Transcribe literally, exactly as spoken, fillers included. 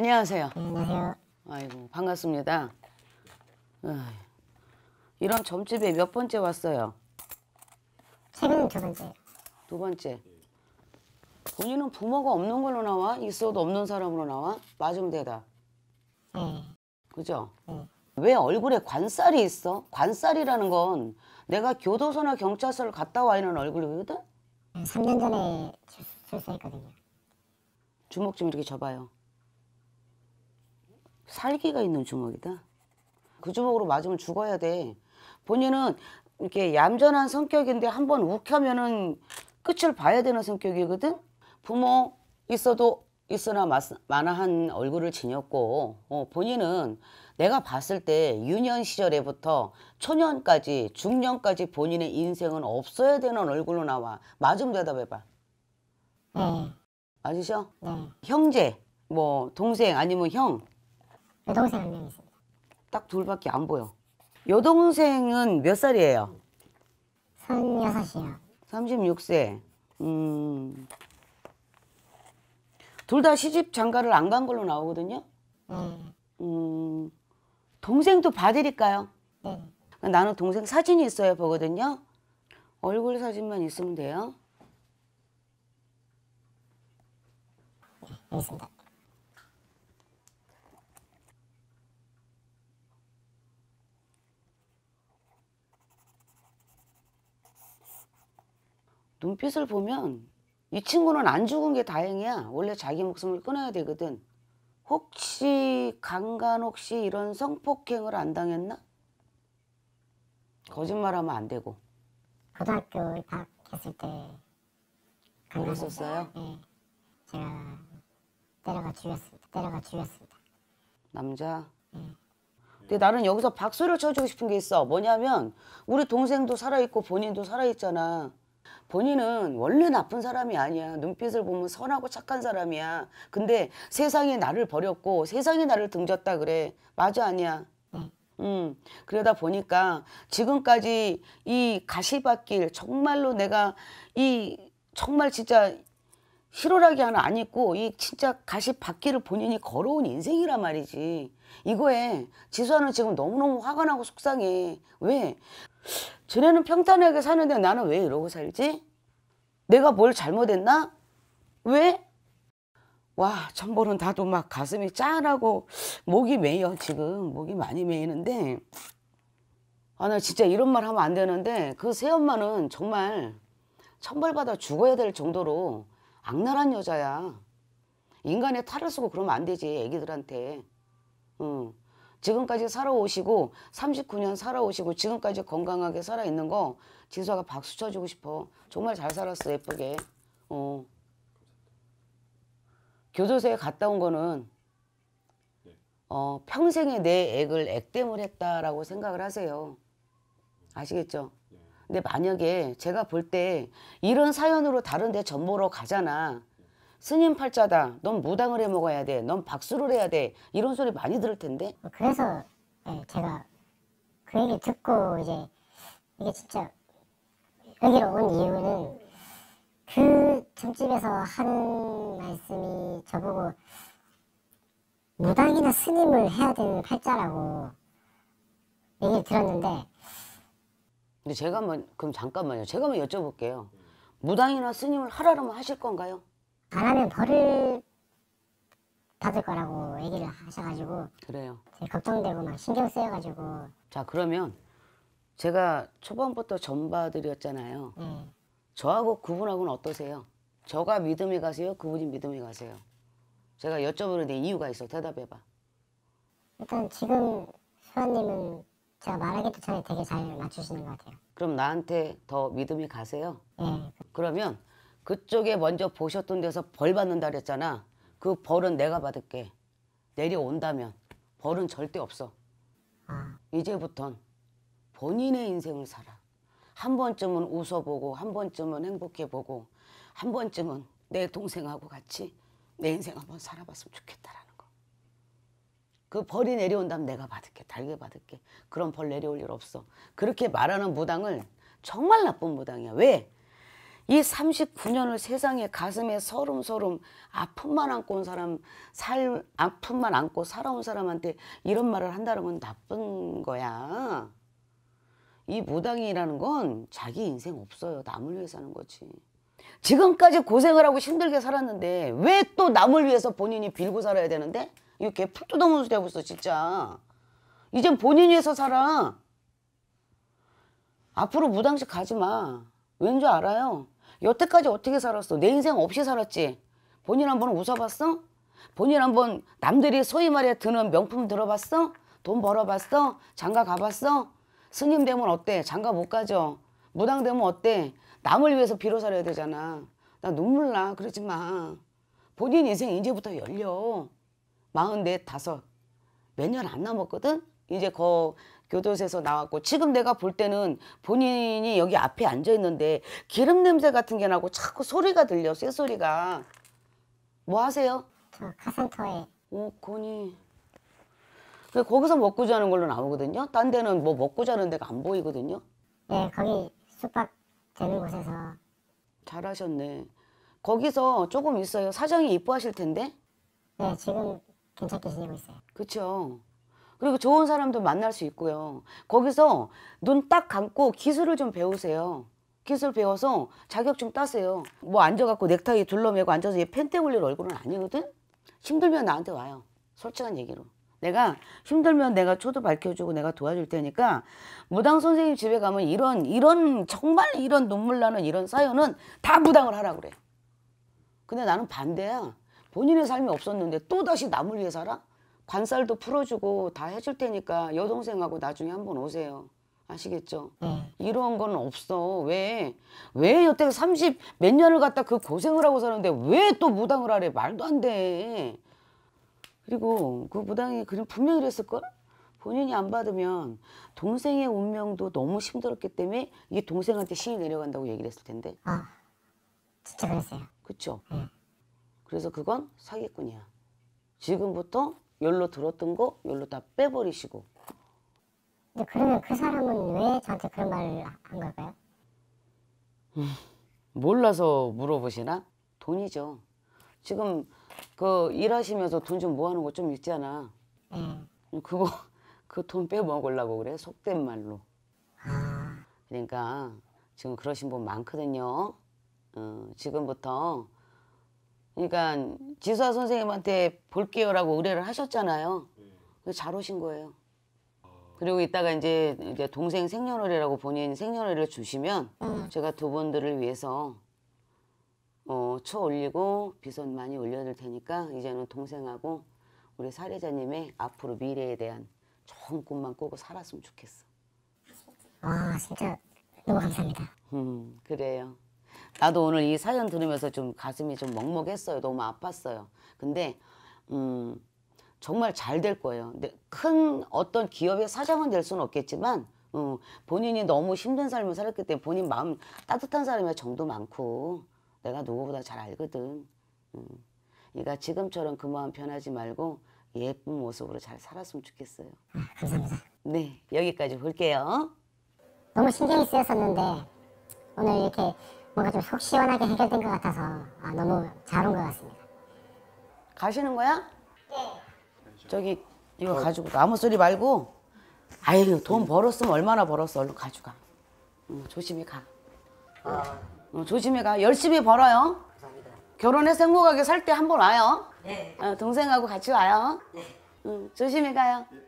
안녕하세요. 안녕하세요. 아이고 반갑습니다. 어이, 이런 점집에 몇 번째 왔어요? 최근은 두 번째. 두 번째. 본인은 부모가 없는 걸로 나와? 있어도 없는 사람으로 나와? 맞으면 대답. 네. 그죠? 네. 왜 얼굴에 관살이 있어? 관살이라는 건 내가 교도소나 경찰서를 갔다 와 있는 얼굴이거든? 삼 년 전에 출- 출소했거든요. 주먹 좀 이렇게 줘봐요. 살기가 있는 주먹이다. 그 주먹으로 맞으면 죽어야 돼. 본인은 이렇게 얌전한 성격인데 한번 욱하면은 끝을 봐야 되는 성격이거든. 부모 있어도 있으나 마나한 얼굴을 지녔고, 어, 본인은 내가 봤을 때 유년 시절에부터 초년까지 중년까지 본인의 인생은 없어야 되는 얼굴로 나와. 맞으면 대답해봐. 네. 맞으셔? 네. 형제, 뭐 동생 아니면 형. 여동생 한 명 있습니다. 딱 둘밖에 안 보여. 여동생은 몇 살이에요? 서른여섯이요. 삼십육 세. 음. 둘 다 시집 장가를 안 간 걸로 나오거든요. 네. 음. 동생도 봐드릴까요? 네. 나는 동생 사진이 있어야 보거든요. 얼굴 사진만 있으면 돼요. 여기 있습니다. 눈빛을 보면 이 친구는 안 죽은 게 다행이야. 원래 자기 목숨을 끊어야 되거든. 혹시 강간 혹시 이런 성폭행을 안 당했나? 거짓말하면 안 되고. 고등학교 입학했을 때 그랬었어요? 네. 제가 때려가 죽였습니다. 때려가 죽였습니다. 남자? 네. 근데 나는 여기서 박수를 쳐주고 싶은 게 있어. 뭐냐면 우리 동생도 살아있고 본인도 살아있잖아. 본인은 원래 나쁜 사람이 아니야. 눈빛을 보면 선하고 착한 사람이야. 근데 세상이 나를 버렸고 세상이 나를 등졌다 그래. 맞아 아니야? 네. 음, 그러다 보니까 지금까지 이 가시밭길 정말로 내가 이 정말 진짜 희로라기 하나 안 있고 이 진짜 가시밭길을 본인이 걸어온 인생이란 말이지. 이거에 지수아는 지금 너무너무 화가 나고 속상해. 왜? 쟤네는 평탄하게 사는데 나는 왜 이러고 살지? 내가 뭘 잘못했나? 왜? 와, 천보는 다도 막 가슴이 짠하고 목이 메여. 지금 목이 많이 메이는데 아, 나 진짜 이런 말 하면 안 되는데 그 새엄마는 정말 천벌받아 죽어야 될 정도로 악랄한 여자야. 인간의 탈을 쓰고 그러면 안 되지 애기들한테. 응. 지금까지 살아오시고 삼십구 년 살아오시고 지금까지 건강하게 살아있는 거 지수아가 박수 쳐주고 싶어. 정말 잘 살았어 예쁘게. 어. 교도소에 갔다 온 거는 어, 평생에 내 액을 액땜을 했다라고 생각을 하세요. 아시겠죠? 근데 만약에 제가 볼 때 이런 사연으로 다른 데 전보러 가잖아. 스님 팔자다. 넌 무당을 해 먹어야 돼. 넌 박수를 해야 돼. 이런 소리 많이 들을 텐데. 그래서 네, 제가 그 얘기 듣고 이제 이게 진짜 여기로 온 이유는 그 점집에서 하는 말씀이 저보고 무당이나 스님을 해야 되는 팔자라고 얘기를 들었는데 근데 제가 한번 그럼 잠깐만요. 제가 한번 여쭤볼게요. 무당이나 스님을 하라면 하실 건가요? 안 하면 벌을 받을 거라고 얘기를 하셔가지고 그래요. 되게 걱정되고 막 신경 쓰여가지고 자 그러면 제가 초반부터 전봐드렸잖아요. 네. 저하고 그분하고는 어떠세요? 저가 믿음이 가세요? 그분이 믿음이 가세요? 제가 여쭤보는데 이유가 있어. 대답해봐. 일단 지금 수아님은 제가 말하기도 전에 되게 잘 맞추시는 것 같아요. 그럼 나한테 더 믿음이 가세요? 네. 그러면 그쪽에 먼저 보셨던 데서 벌 받는다 그랬잖아. 그 벌은 내가 받을게. 내려온다면 벌은 절대 없어. 아, 이제부턴 본인의 인생을 살아. 한 번쯤은 웃어보고 한 번쯤은 행복해보고 한 번쯤은 내 동생하고 같이 내 인생 한번 살아봤으면 좋겠다라는 거. 그 벌이 내려온다면 내가 받을게. 달게 받을게. 그런 벌 내려올 일 없어. 그렇게 말하는 무당을 정말 나쁜 무당이야. 왜? 이 삼십구 년을 세상에 가슴에 서름서름 아픔만 안고 온 사람, 살 아픔만 안고 살아온 사람한테 이런 말을 한다는 건 나쁜 거야. 이 무당이라는 건 자기 인생 없어요. 남을 위해 사는 거지. 지금까지 고생을 하고 힘들게 살았는데 왜 또 남을 위해서 본인이 빌고 살아야 되는데? 이거 개 풀 뜯어먹는 소리 하고 있어 진짜. 이젠 본인 위해서 살아. 앞으로 무당집 가지 마. 왠 줄 알아요? 여태까지 어떻게 살았어? 내 인생 없이 살았지. 본인 한번 웃어봤어? 본인 한번 남들이 소위 말해 드는 명품 들어봤어? 돈 벌어봤어? 장가 가봤어? 스님 되면 어때? 장가 못 가죠. 무당 되면 어때? 남을 위해서 빌어 살아야 되잖아. 나 눈물 나. 그러지 마. 본인 인생 이제부터 열려. 마흔넷, 다섯. 몇 년 안 남았거든? 이제 거 교도소에서 나왔고 지금 내가 볼 때는 본인이 여기 앞에 앉아 있는데 기름 냄새 같은 게 나고 자꾸 소리가 들려. 쇠소리가. 뭐 하세요? 저 카센터에. 오, 건이. 거기서 먹고 자는 걸로 나오거든요. 딴 데는 뭐 먹고 자는 데가 안 보이거든요. 네, 거기 숙박 되는 곳에서. 잘하셨네. 거기서 조금 있어요. 사장이 이뻐하실 텐데. 네, 지금 괜찮게 지내고 있어요. 그렇죠. 그리고 좋은 사람도 만날 수 있고요. 거기서 눈 딱 감고 기술을 좀 배우세요. 기술 배워서 자격증 따세요. 뭐 앉아갖고 넥타이 둘러매고 앉아서 얘 펜대 올릴 얼굴은 아니거든. 힘들면 나한테 와요. 솔직한 얘기로. 내가 힘들면 내가 초도 밝혀주고 내가 도와줄 테니까 무당 선생님 집에 가면 이런 이런 정말 이런 눈물 나는 이런 사연은 다 무당을 하라 그래. 근데 나는 반대야. 본인의 삶이 없었는데 또다시 남을 위해 살아? 관살도 풀어주고 다 해줄 테니까 여동생하고 나중에 한번 오세요. 아시겠죠? 네. 이런 건 없어. 왜? 왜 여태 삼십 몇 년을 갖다 그 고생을 하고 사는데 왜 또 무당을 하래? 말도 안 돼. 그리고 그 무당이 그냥 분명히 그랬을걸? 본인이 안 받으면 동생의 운명도 너무 힘들었기 때문에 이게 동생한테 신이 내려간다고 얘기를 했을 텐데. 아, 진짜 그랬어요. 그쵸? 네. 그래서 그건 사기꾼이야. 지금부터 열로 들었던 거 열로 다 빼버리시고. 근데 그러면 그 사람은 왜 저한테 그런 말을 한 걸까요? 음, 몰라서 물어보시나? 돈이죠. 지금 그 일하시면서 돈 좀 모아놓은 거 좀 있잖아. 네. 그거 그 돈 빼먹으려고 그래. 속된 말로. 아, 그러니까 지금 그러신 분 많거든요. 어, 지금부터 그러니까 지수아 선생님한테 볼게요라고 의뢰를 하셨잖아요. 그래서 잘 오신 거예요. 그리고 이따가 이제 이제 동생 생년월일이라고 본인 생년월일을 주시면 음. 제가 두 분들을 위해서 어, 초 올리고 비선 많이 올려줄 테니까 이제는 동생하고 우리 사례자님의 앞으로 미래에 대한 좋은 꿈만 꾸고 살았으면 좋겠어. 와, 진짜 너무 감사합니다. 음, 그래요. 나도 오늘 이 사연 들으면서 좀 가슴이 좀 먹먹했어요. 너무 아팠어요. 근데 음, 정말 잘 될 거예요. 근데 큰 어떤 기업의 사장은 될 수는 없겠지만 어, 본인이 너무 힘든 삶을 살았기 때문에 본인 마음 따뜻한 사람의 정도 많고 내가 누구보다 잘 알거든. 음, 그러니까 지금처럼 그 마음 변하지 말고 예쁜 모습으로 잘 살았으면 좋겠어요. 아, 감사합니다. 네, 여기까지 볼게요. 너무 신경이 쓰였었는데 오늘 이렇게 뭔가 좀 속 시원하게 해결된 것 같아서 아, 너무 잘 온 것 같습니다. 가시는 거야? 네. 저기 이거 가지고 아무 소리 말고 아유 돈 벌었으면 얼마나 벌었어. 얼른 가져가. 응, 조심히 가. 아, 응, 조심히 가. 열심히 벌어요. 감사합니다. 결혼해서 행복하게 살 때 한 번 와요. 네. 어, 동생하고 같이 와요. 네. 응, 조심히 가요.